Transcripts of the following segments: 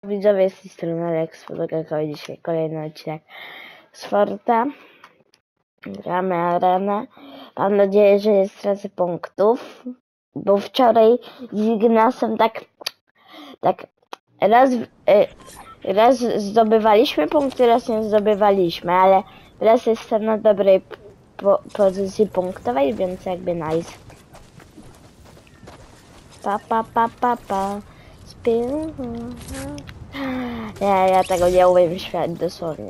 Widzowie, z tej strony Alex, fotografuję dzisiaj kolejny odcinek z Forta. Gramy arenę. Mam nadzieję, że nie stracę punktów, bo wczoraj z Ignasem tak raz zdobywaliśmy punkty, raz nie zdobywaliśmy, ale teraz jestem na dobrej pozycji punktowej, więc jakby nice. Pa. Nie, ja tego nie umiem śmiać dosłownie.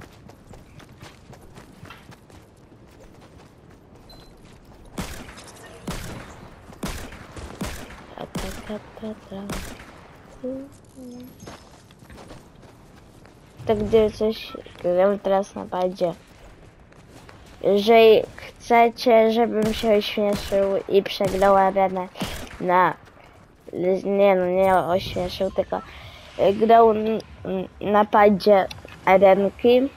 To gdy coś gram teraz na padzie. Jeżeli chcecie, żebym się ośmieszył i przegrał arenę nie ośmieszył, tylko grał na padzie arenki.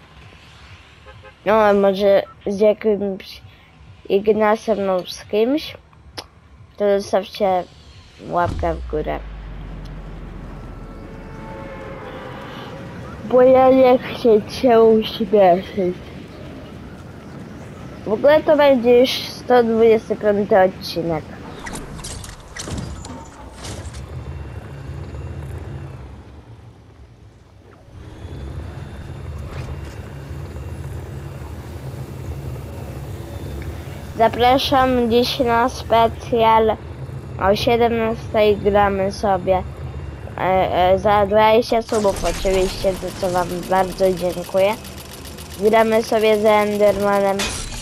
No, może z jakimś Ignasem lub z kimś, to zostawcie łapkę w górę. Bo ja nie chcę cię uśmieszyć. W ogóle to będzie już 125 odcinek. Zapraszam dziś na specjal o 17 gramy sobie za 20 subów oczywiście, za co wam bardzo dziękuję. Gramy sobie z Endermanem.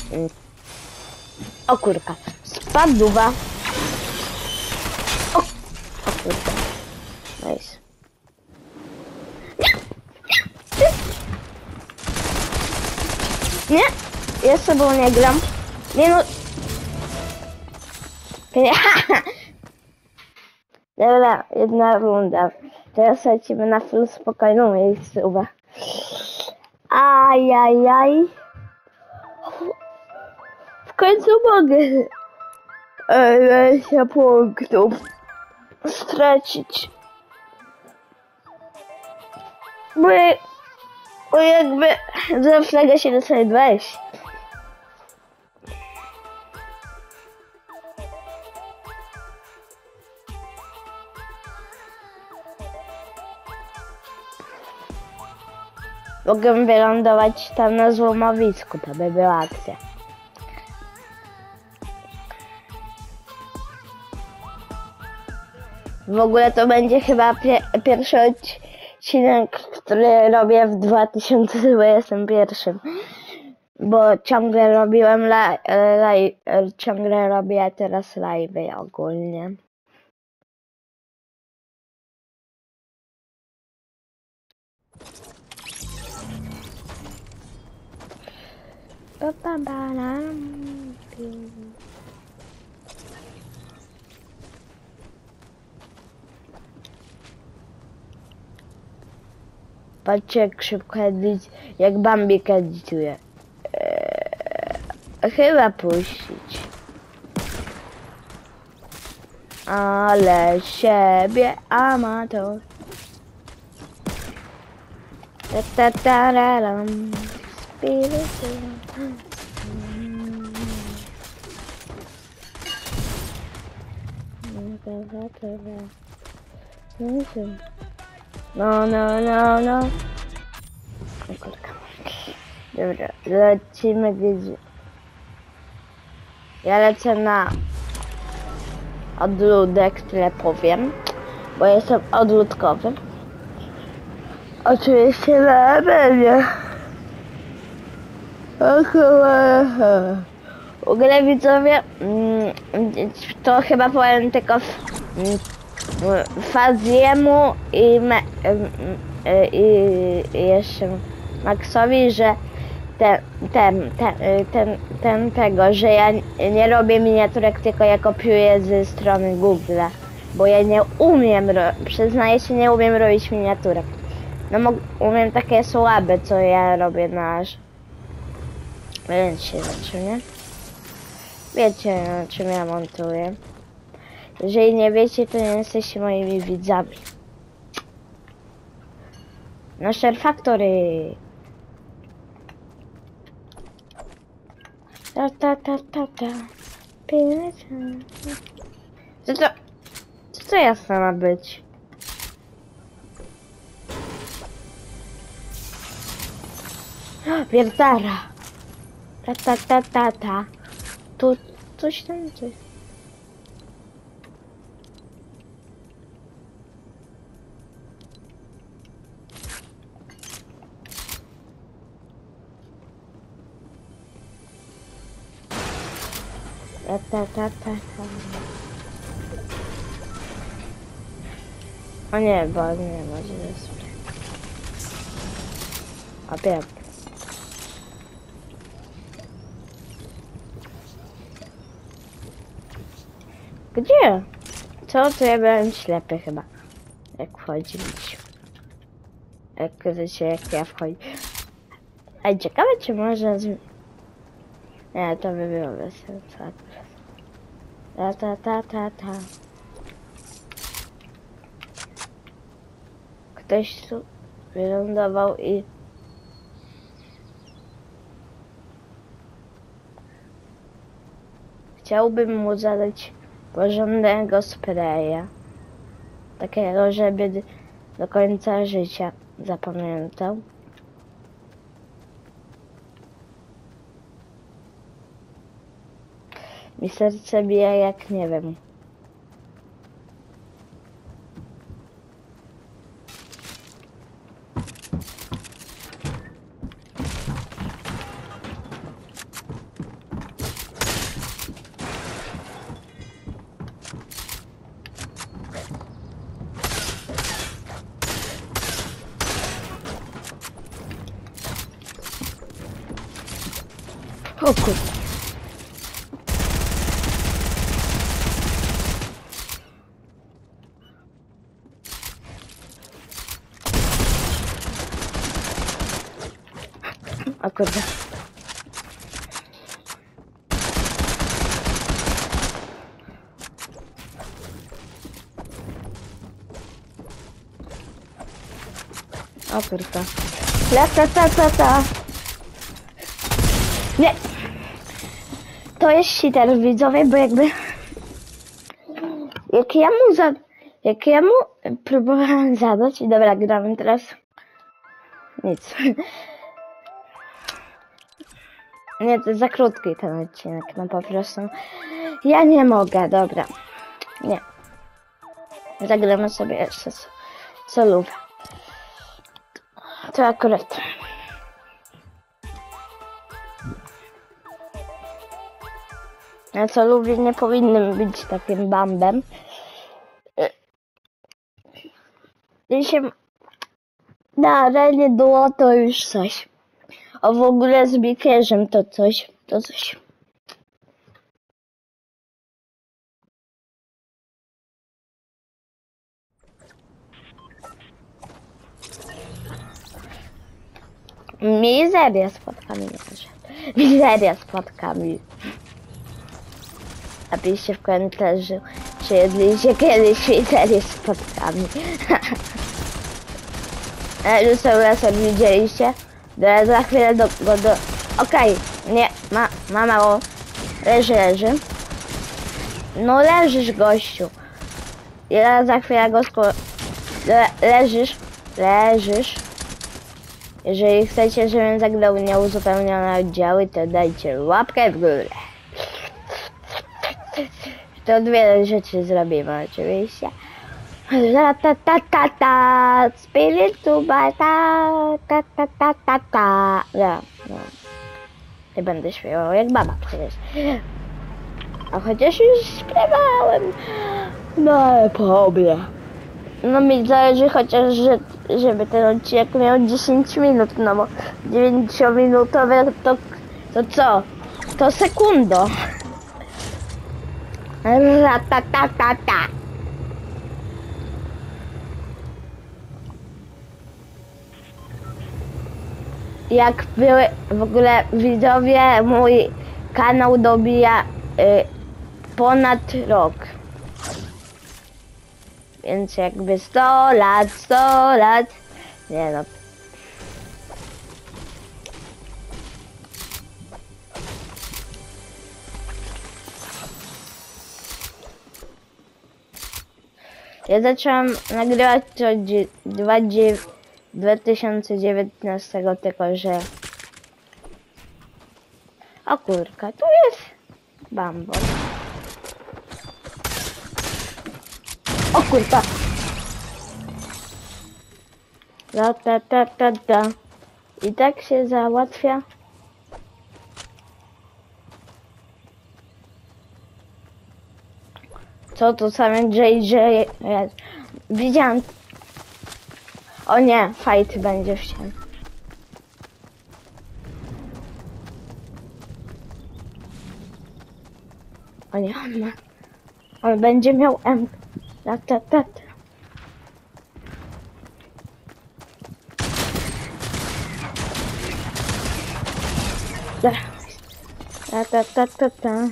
O kurka, spadła. O kurka, nice. Nie, ja z sobą nie gram. Nie no. Dobra, jedna runda. Teraz lecimy na full spokojną miejscówkę. Ajajaj. W końcu mogę 20 punktów stracić. Bo jakby zawsze się dostaje 20. Mogę wylądować tam na złomowisku, to by była akcja. W ogóle to będzie chyba pierwszy odcinek, który robię w 2021. Bo ciągle robiłem ciągle robię teraz live'y ogólnie. Patrzcie jak szybko jak Bambik edytuje. Chyba puścić. Ale siebie amator. No. O kurka. Dobra, lecimy gdzie. Ja lecę na odludek, tyle powiem, bo jestem odludkowy. Oczywiście na arenie. W ogóle widzowie, to chyba powiem tylko Faziemu i jeszcze Maxowi, że że ja nie robię miniaturek, tylko ja kopiuję ze strony Google'a, bo ja nie umiem, przyznaję się, nie umiem robić miniaturek. No umiem takie słabe, co ja robię na się nie? Wiecie, na czym ja montuję. Jeżeli nie wiecie, to nie jesteście moimi widzami. Na Share Factory. Ta ta ta ta ta. Co to jasne ma być? Wiertara. Ta ta ta ta ta. Tu coś tam coś. Ta ta ta ta ta. O nie, bo nie ma źle. A pięknie. Gdzie? Co? To ja byłem ślepy chyba. Jak wchodzić. Jak ja wchodzę. Ej, ciekawe czy może Nie, to by było bez sensu. Ta ta ta ta ta. Ktoś tu wylądował i... Chciałbym mu zadać porządnego spraya. Takiego, żeby do końca życia zapamiętał. Mi serce bije jak nie wiem. O kurde. O kurde. O kurde. Ta. Nie. To jest cheater, widzowie, bo jakby... Jak ja mu próbowałem zadać... I dobra, gramy teraz... Nic. Nie, to jest za krótki ten odcinek, no po prostu. Ja nie mogę, dobra. Nie. Zagramy sobie jeszcze solówę. To akurat. Ja solówy nie powinny być takim bambem. Jeśli na arenie było to już coś. A w ogóle z Bikerzem to coś. Mizeria z płatkami, mizeria z płatkami. Napiszcie w komentarzu, czy jedliście kiedyś mizerię z płatkami. Lusowy widzieliście? Za chwilę do... Okej, nie, ma mało. Leży. No leżysz, gościu. Ja za chwilę go leżysz. Jeżeli chcecie, żebym zagrał nieuzupełnione oddziały, to dajcie łapkę w górę. To dwie rzeczy zrobimy oczywiście. Ta spiritu bata ta. No. Nie będę śpiewał jak baba przecież. A chociaż już śpiewałem. No pobie. No mi zależy chociaż, żeby ten odcinek miał 10 minut, no bo 9-minutowe to co? To sekundo. Ta. Jak były w ogóle widzowie, mój kanał dobija ponad rok. Więc jakby 100 lat. Nie no, Ja zaczęłam nagrywać to 2019, tylko że... O kurka, tu jest bambol. O kurka! Ta. I tak się załatwia. Co tu same JJ? Widziałam. O nie, fight będzie w ścianie. O nie, on będzie miał M. Ta. Ta.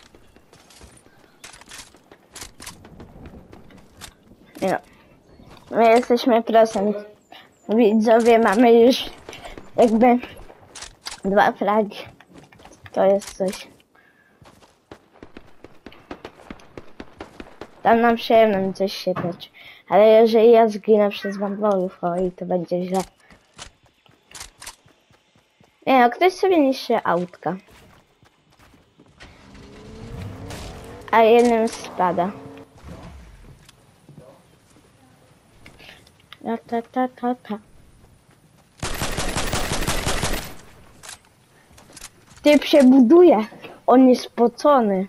No. My jesteśmy prosem. Widzowie, mamy już jakby 2 flagi. To jest coś. Tam nam przyjemnym coś się toczy. Ale jeżeli ja zginę przez bambolów, oj, to będzie źle. Nie no, ktoś sobie niszczy autka. A jednym spada. Ta. Typ się buduje. On jest spocony.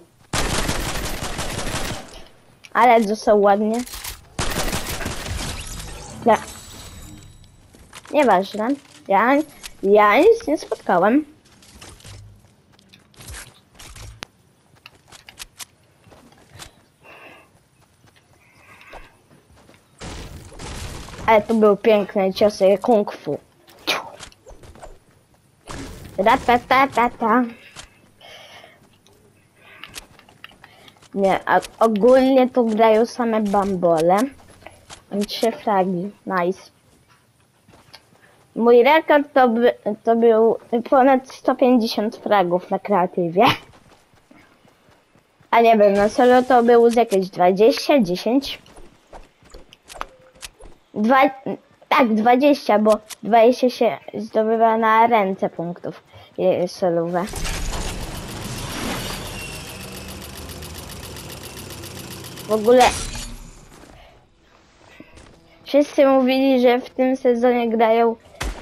Ale dostał ładnie. Nie. Nieważne. Ja nic nie spotkałem. Ale to były piękne ciosy kung fu. Ta. Nie, a ogólnie to grają same bambole. Mam 3 flagi, nice. Mój rekord to był ponad 150 fragów na kreatywie. A nie wiem, na solo to był z jakieś 20, 10. Tak, 20, bo 20 się zdobywa na ręce punktów solowe. W ogóle wszyscy mówili, że w tym sezonie grają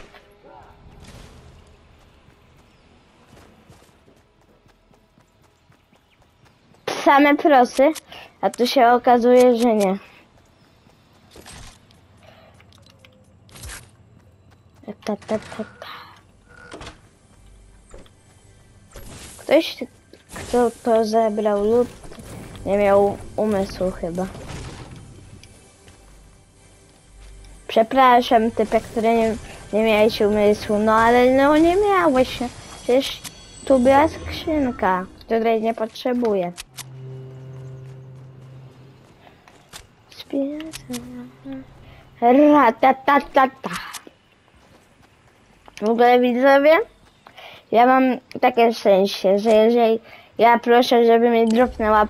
same prosy, a tu się okazuje, że nie. Ta. Ktoś, kto to zebrał lód, nie miał umysłu chyba. Przepraszam, typek, który nie miałeś umysłu, no ale no nie miałeś. Przecież tu była skrzynka, której nie potrzebuję. Ta. W ogóle widzowie, ja mam takie szczęście, że jeżeli ja proszę, żeby mi dropnęła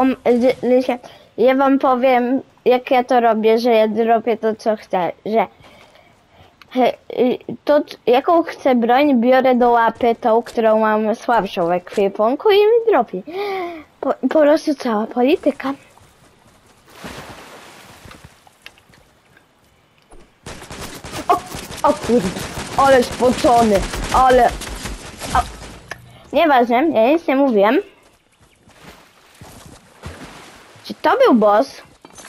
ja wam powiem, jak ja to robię, że ja dropię to, co chcę, że to, jaką chcę broń, biorę do łapy tą, którą mam słabszą w ekwipunku i mi dropi. Po prostu cała polityka. O kurde, ale spocony, ale... O. Nieważne, ja nic nie mówiłem. Czy to był boss?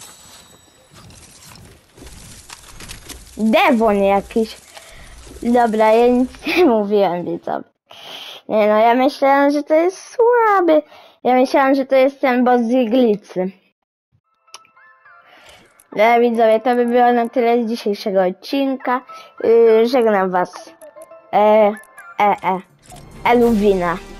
Devon jakiś. Dobra, ja nic nie mówiłem, widzowie. Nie no, ja myślałem, że to jest słaby. Ja myślałem, że to jest ten boss z iglicy. Dobra, widzowie, to by było na tyle z dzisiejszego odcinka. Żegnam was. Eluwina.